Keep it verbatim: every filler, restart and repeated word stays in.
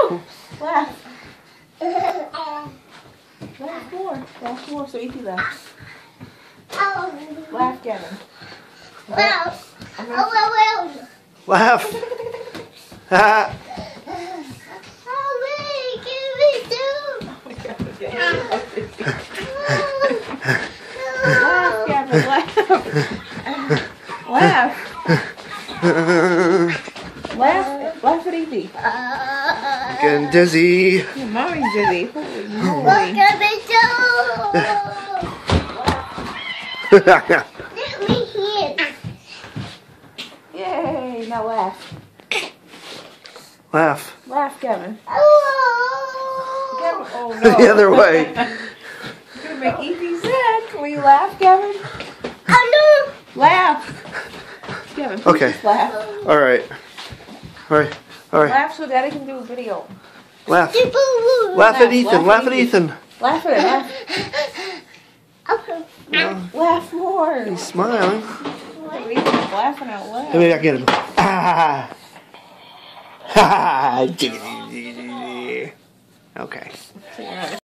Woo! Laugh. Laugh more. Laugh more so Ethan laughs. Laugh, Gavin. Laugh. I'm gonna... Laugh. Ha. Laugh, Gavin, laugh. Laugh. Laugh. Laugh at Evie. Getting dizzy. Your mommy's dizzy. Holy moly. Let me hear. Yay, now laugh. Laugh. Laugh, Gavin. Oh. Gavin, oh no. The other way. You're gonna make Evie sad. Will you laugh, Gavin? Oh no. Laugh. Gavin, please Okay. just laugh. All right. All right. All right. Laugh so Daddy can do a video. Laugh. Laugh. Laugh at Ethan. Laugh at Ethan. Laugh at it. Laugh, Oh, laugh more. he's smiling. Ethan's laughing out loud. Maybe I get him. Ah. Ha. Okay.